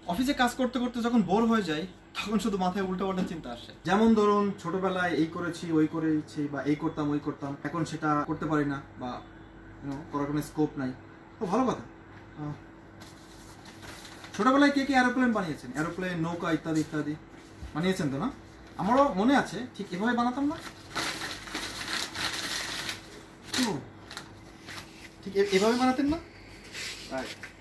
অফিসে কাজ করতে করতে যখন বোর হয়ে যায় তখন শুধু মাথায় উল্টোপাল্টা চিন্তা আসে। যেমন ধরুন ছোটবেলায় এই করেছি ওই করেছি বা এই করতাম ওই করতাম, এখন সেটা করতে পারি না বা করার কোনো স্কোপ নাই। তো ভালো কথা, ছোটবেলায় কে কে এরোপ্লেন বানিয়েছেন? এরোপ্লেন, নৌকা ইত্যাদি ইত্যাদি বানিয়েছেন তো না? আমারও মনে আছে, ঠিক এভাবে বানাতাম না? ঠিক এভাবে বানাতেন না?